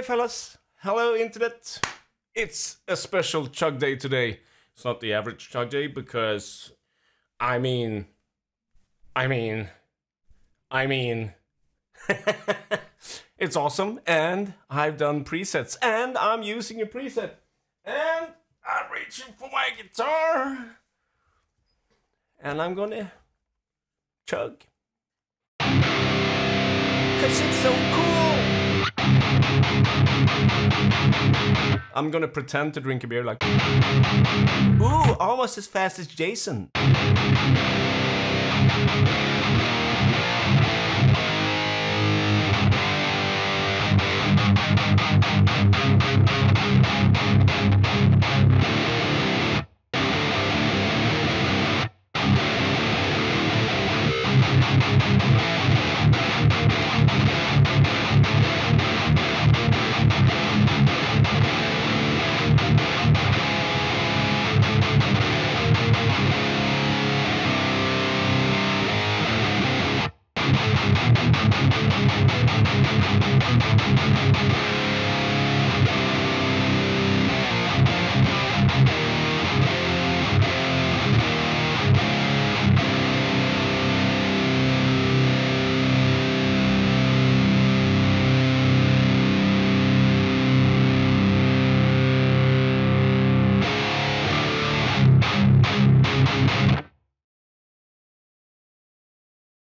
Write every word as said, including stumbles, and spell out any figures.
fellas. Hello, internet. It's a special chug day today. It's not the average chug day because, I mean, I mean, I mean, it's awesome. And I've done presets and I'm using a preset. And I'm reaching for my guitar. And I'm gonna chug. Cause it's so cool. I'm gonna pretend to drink a beer like, ooh, almost as fast as Jason.